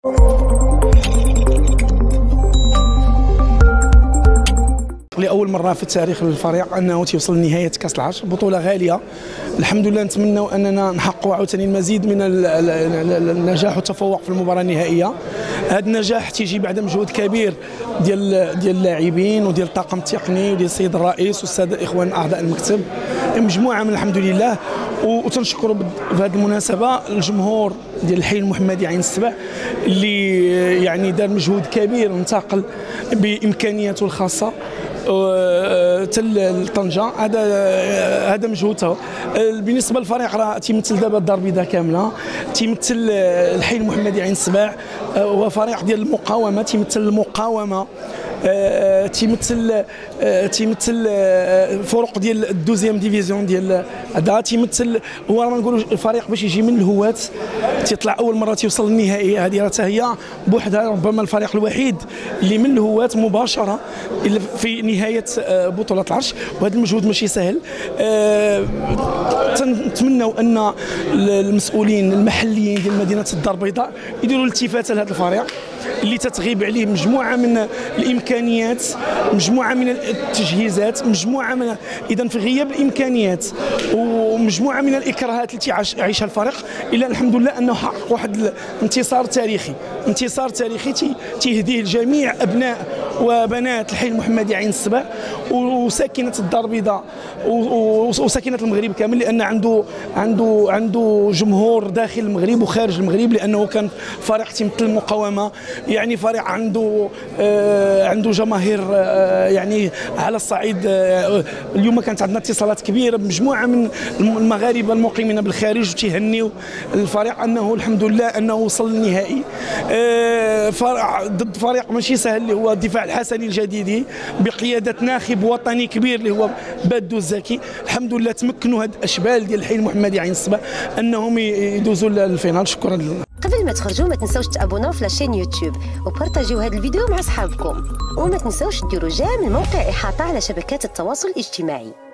لأول مرة في تاريخ الفريق أنه توصل لنهاية كأس العرش، بطولة غالية. الحمد لله نتمنوا أننا نحققوا عاوتاني المزيد من النجاح والتفوق في المباراة النهائية. هذا النجاح تيجي بعد مجهود كبير ديال اللاعبين وديال الطاقم التقني وديال السيد الرئيس والسادة الإخوان أعضاء المكتب، مجموعة من الحمد لله. وتنشكروا بهذه المناسبة الجمهور ديال الحي المحمدي عين السبع اللي يعني دار مجهود كبير وانتقل بإمكانياته الخاصة تل طنجة. هذا مجهودها. بالنسبه للفريق راه تيمثل دابا الدار البيضاء كامله، تيمثل الحي المحمدي عين السباع، هو فريق ديال المقاومه، تيمثل المقاومه، تيمثل فرق ديال الدوزيام ديفيزيون ديال هذا، تيمثل هو راه نقولوا الفريق باش يجي من الهواة تيطلع اول مره تيوصل للنهائي. هذه راه هي بوحدها ربما الفريق الوحيد اللي من الهواة مباشره في نهايه بطوله العرش، وهذا المجهود ماشي سهل. نتمنوا ان المسؤولين المحليين ديال مدينه الدار البيضاء يديروا التفاته لهذا الفريق اللي تتغيب عليه مجموعه من الامكانيات، مجموعه من التجهيزات، مجموعه من اذا في غياب الامكانيات ومجموعه من الاكراهات اللي يعيشها الفريق، الا الحمد لله انه حقق واحد الانتصار تاريخي، انتصار تاريخي تيهديه لجميع ابناء وبنات الحي المحمدي عين السبع وساكنه الدار البيضاء وساكنه المغرب كامل، لان عنده جمهور داخل المغرب وخارج المغرب، لانه كان فريق تيمثل المقاومه، يعني فريق عنده جماهير يعني على الصعيد. اليوم كانت عندنا اتصالات كبيره بمجموعه من المغاربه المقيمين بالخارج وتيهنيوا الفريق انه الحمد لله انه وصل للنهائي ضد فريق ماشي سهل اللي هو الدفاع الحسني الجديدي بقياده ناخب وطني كبير اللي هو بادو الزكي. الحمد لله تمكنوا هاد الاشبال ديال الحي المحمدي عين السبع انهم يدوزوا للفينال. شكرا لله. قبل ما تخرجوا ما تنساوش تابوناو في لاشين يوتيوب وبارطاجيو هذا الفيديو مع اصحابكم، وما تنساوش ديروا جيم الموقع احاطه على شبكات التواصل الاجتماعي.